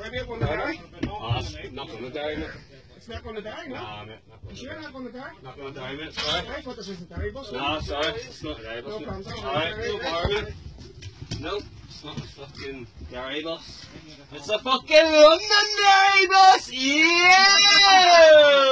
Are you going to die? Oh, it's not going to die, mate. It's not going to die, no? Nah, mate. You sure not going to die? Not going to die, mate. Sorry. I thought this was the dairy bus. No, sorry. It's not the dairy bus. No problem. Alright, no bother, mate. No, it's not the fucking dairy bus. It's the fucking Londonderry bus! Yeah!